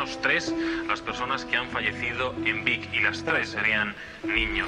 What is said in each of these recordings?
menos 3 las personas que han fallecido en Vic, y las 3 serían niños.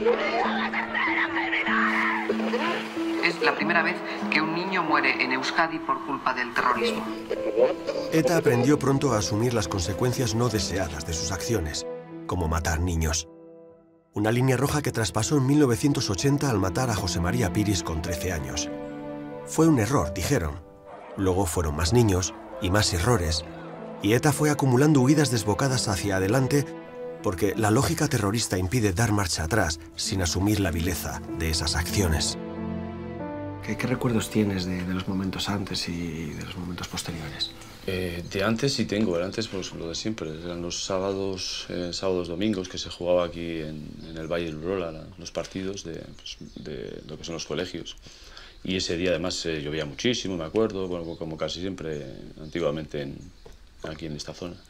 Es la primera vez que un niño muere en Euskadi por culpa del terrorismo. ETA aprendió pronto a asumir las consecuencias no deseadas de sus acciones, como matar niños. Una línea roja que traspasó en 1980 al matar a José María Piris con 13 años. Fue un error, dijeron. Luego fueron más niños y más errores, y ETA fue acumulando huidas desbocadas hacia adelante porque la lógica terrorista impide dar marcha atrás sin asumir la vileza de esas acciones. ¿Qué recuerdos tienes de los momentos antes y de los momentos posteriores? De antes sí tengo, antes pues lo de siempre, eran los sábados, domingos que se jugaba aquí en el Valle del Urola, los partidos de lo que son los colegios. Y ese día además llovía muchísimo, me acuerdo, bueno, como casi siempre antiguamente aquí en esta zona.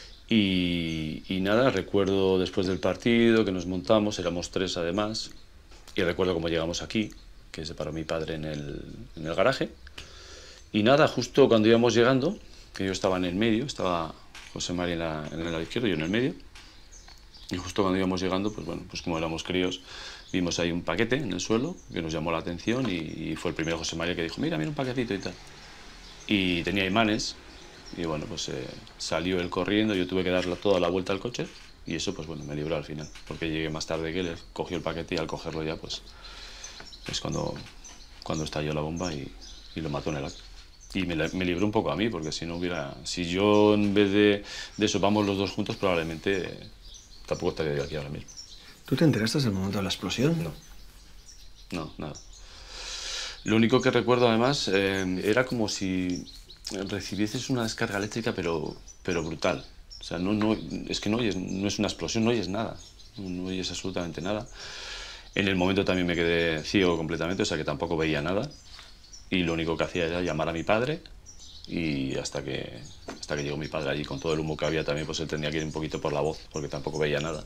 Y nada, recuerdo después del partido que nos montamos, éramos 3 además, y recuerdo cómo llegamos aquí, que se paró mi padre en el garaje. Y nada, justo cuando íbamos llegando, que yo estaba en el medio, estaba José María en el lado izquierdo, yo en el medio, y justo cuando íbamos llegando, pues bueno, pues como éramos críos, vimos ahí un paquete en el suelo que nos llamó la atención y fue el primero José María que dijo, mira un paquetito y tal. Y tenía imanes, y bueno, pues salió él corriendo, yo tuve que darle toda la vuelta al coche, y eso pues bueno, me libró al final, porque llegué más tarde que él, cogió el paquete y al cogerlo ya pues es cuando estalló la bomba y lo mató en el acto. Y me libró un poco a mí, porque si yo en vez de eso vamos los dos juntos, probablemente tampoco estaría yo aquí ahora mismo. ¿Tú te enteraste del momento de la explosión? No, nada. Lo único que recuerdo además era como si recibieses una descarga eléctrica, pero brutal. O sea, es que no es una explosión, no oyes nada, no oyes absolutamente nada. En el momento también me quedé ciego completamente, o sea que tampoco veía nada. Y lo único que hacía era llamar a mi padre y hasta que llegó mi padre allí con todo el humo que había también, pues él tenía que ir un poquito por la voz porque tampoco veía nada.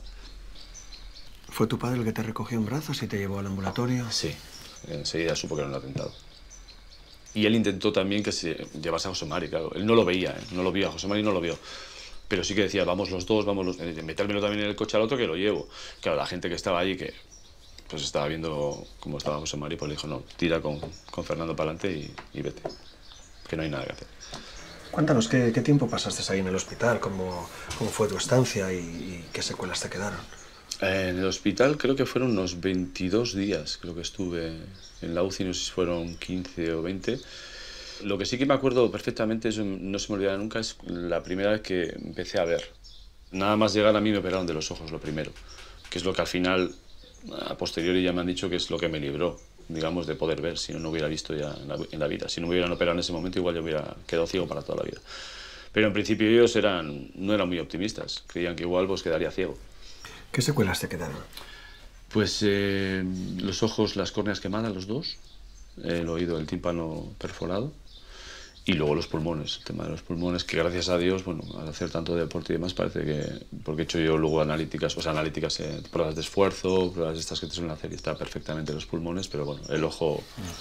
¿Fue tu padre el que te recogió en brazos y te llevó al ambulatorio? Sí, enseguida supo que era un atentado. Y él intentó también que se llevase a José Mari, claro. Él no lo veía, no lo vio, a José Mari no lo vio. Pero sí que decía, vamos los dos, metérmelo también en el coche al otro que lo llevo. Claro, la gente que estaba allí, que pues estaba viendo cómo estaba José Mari, pues le dijo, no, tira con Fernando para adelante y vete, que no hay nada que hacer. Cuéntanos, ¿qué tiempo pasaste ahí en el hospital? ¿Cómo fue tu estancia y qué secuelas te quedaron? En el hospital creo que fueron unos 22 días, creo que estuve en la UCI, no sé si fueron 15 o 20. Lo que sí que me acuerdo perfectamente, eso no se me olvidará nunca, es la primera vez que empecé a ver. Nada más llegar a mí me operaron de los ojos lo primero, que es lo que al final, a posteriori ya me han dicho que es lo que me libró, digamos, de poder ver, si no hubiera visto ya en la vida. Si no me hubieran operado en ese momento, igual yo hubiera quedado ciego para toda la vida. Pero en principio ellos no eran muy optimistas, creían que igual pues quedaría ciego. ¿Qué secuelas te quedaron? Pues los ojos, las córneas quemadas, los dos, el oído, el tímpano perforado, y luego los pulmones, el tema de los pulmones, que gracias a Dios, bueno, al hacer tanto deporte y demás, parece que, porque he hecho yo luego analíticas, pruebas de esfuerzo, pruebas estas que te suelen hacer y está perfectamente los pulmones, pero bueno, el ojo,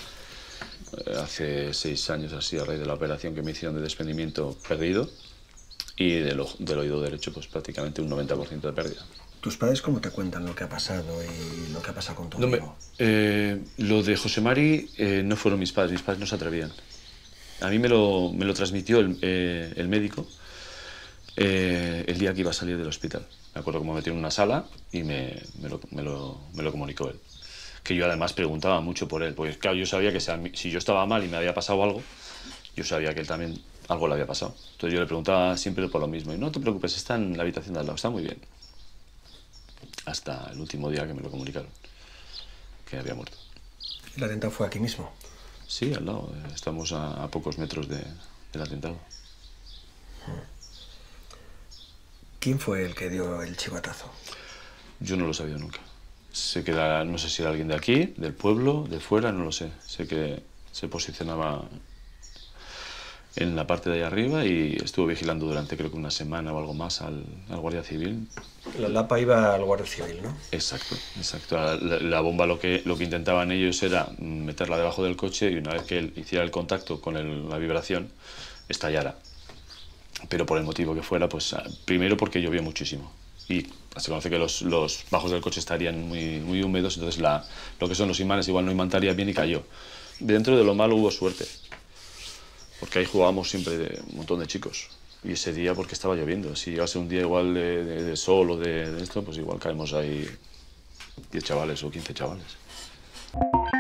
hace 6 años así, a raíz de la operación que me hicieron de desprendimiento, perdido, y del oído derecho, pues prácticamente un 90% de pérdida. ¿Tus padres cómo te cuentan lo que ha pasado y lo que ha pasado con tu amigo? Lo de José Mari no fueron mis padres no se atrevían. A mí me lo transmitió el médico el día que iba a salir del hospital. Me acuerdo que me metió en una sala y me lo comunicó él. Que yo además preguntaba mucho por él, porque claro, yo sabía que si yo estaba mal y me había pasado algo, yo sabía que él también algo le había pasado. Entonces yo le preguntaba siempre por lo mismo. Y no te preocupes, está en la habitación de al lado, está muy bien. Hasta el último día que me lo comunicaron, que había muerto. ¿Y el atentado fue aquí mismo? Sí, al lado. Estamos a pocos metros del atentado. ¿Quién fue el que dio el chivatazo? Yo no lo he sabido nunca. Sé que no sé si era alguien de aquí, del pueblo, de fuera, no lo sé. Sé que se posicionaba en la parte de ahí arriba y estuvo vigilando durante creo que una semana o algo más al Guardia Civil. La Lapa iba al Guardia Civil, ¿no? Exacto, exacto. La bomba lo que intentaban ellos era meterla debajo del coche y una vez que él hiciera el contacto con la vibración, estallara. pero por el motivo que fuera, pues primero porque llovió muchísimo y se conoce que los bajos del coche estarían muy húmedos, entonces lo que son los imanes igual no imantaría bien y cayó. Dentro de lo malo hubo suerte, porque ahí jugábamos siempre un montón de chicos y ese día porque estaba lloviendo. Si llegase un día igual de sol o de esto, pues igual caemos ahí 10 chavales o 15 chavales.